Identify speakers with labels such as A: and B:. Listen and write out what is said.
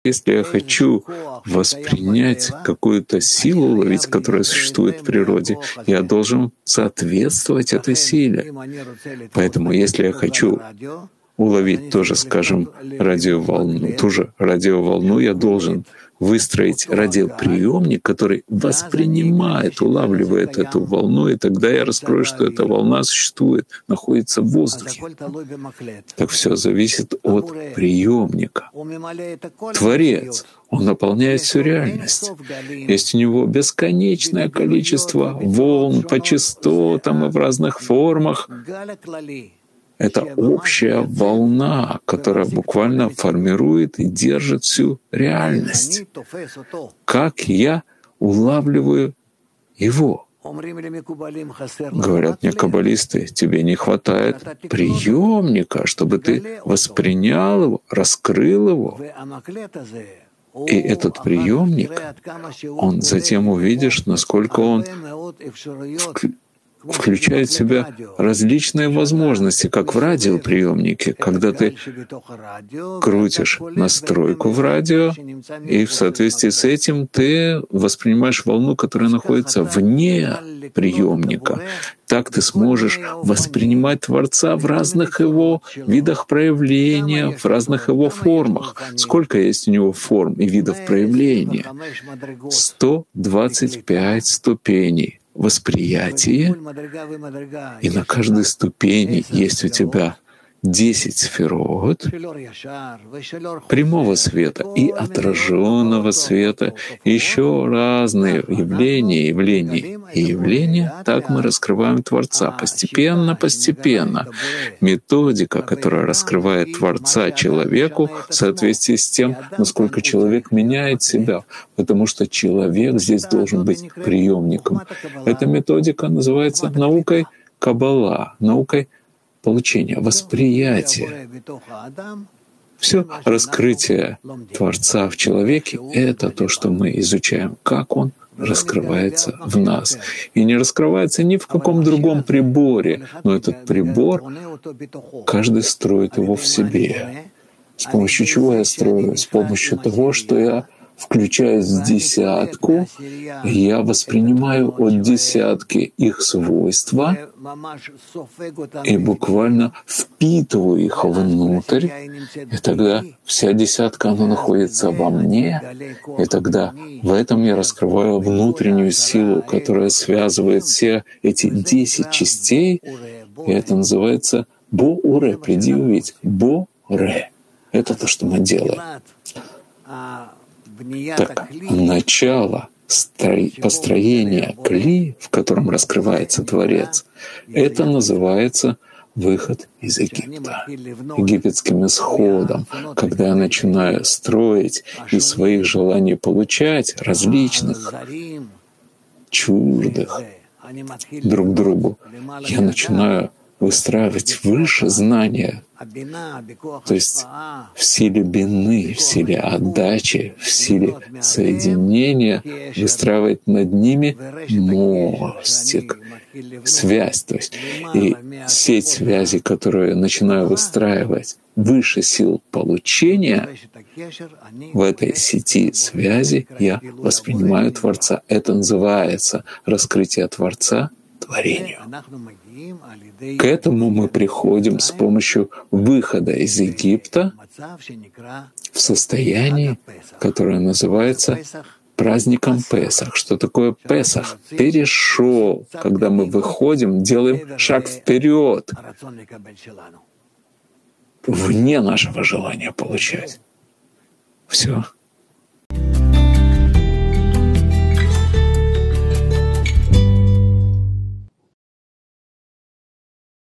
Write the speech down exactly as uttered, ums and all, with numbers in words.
A: если я хочу воспринять какую-то силу, уловить, которая существует в природе, я должен соответствовать этой силе. Поэтому если я хочу уловить тоже, скажем, радиоволну, ту же радиоволну, я должен выстроить радиоприемник, который воспринимает, улавливает эту волну, и тогда я раскрою, что эта волна существует, находится в воздухе. Так все зависит от приемника. Творец, он наполняет всю реальность. Есть у него бесконечное количество волн по частотам и в разных формах. Это общая волна, которая буквально формирует и держит всю реальность. Как я улавливаю его? Говорят мне каббалисты, тебе не хватает приемника, чтобы ты воспринял его, раскрыл его. И этот приемник, он затем увидишь, насколько он включает в себя различные возможности, как в радиоприемнике, когда ты крутишь настройку в радио, и в соответствии с этим ты воспринимаешь волну, которая находится вне приемника. Так ты сможешь воспринимать Творца в разных его видах проявления, в разных его формах. Сколько есть у него форм и видов проявления? сто двадцать пять ступеней восприятия, и на каждой ступени есть у тебя десять сферот прямого света и отраженного света, еще разные явления, явления и явления. Так мы раскрываем Творца постепенно, постепенно. Методика, которая раскрывает Творца человеку в соответствии с тем, насколько человек меняет себя, потому что человек здесь должен быть приемником. Эта методика называется наукой Каббала, наукой получения, восприятия. Все раскрытие Творца в человеке — это то, что мы изучаем, как он раскрывается в нас. И не раскрывается ни в каком другом приборе, но этот прибор, каждый строит его в себе. С помощью чего я строю? С помощью того, что я включаюсь в десятку, я воспринимаю от десятки их свойства и буквально впитываю их внутрь, и тогда вся десятка, она находится во мне, и тогда в этом я раскрываю внутреннюю силу, которая связывает все эти десять частей, и это называется Бо-Уре, приди увидеть, Бо-Ре. Это то, что мы делаем. Так, начало построения кли, в котором раскрывается Творец, это называется выход из Египта, египетским исходом, когда я начинаю строить из своих желаний получать различных, чуждых друг другу, я начинаю выстраивать выше знания, то есть в силе бины, в силе отдачи, в силе соединения, выстраивать над ними мостик, связь. То есть и сеть связи, которую я начинаю выстраивать выше сил получения, в этой сети связи я воспринимаю Творца. Это называется раскрытие Творца творению. К этому мы приходим с помощью выхода из Египта в состояние, которое называется праздником Песах. Что такое Песах? Перешел, когда мы выходим, делаем шаг вперед, вне нашего желания получать. Все.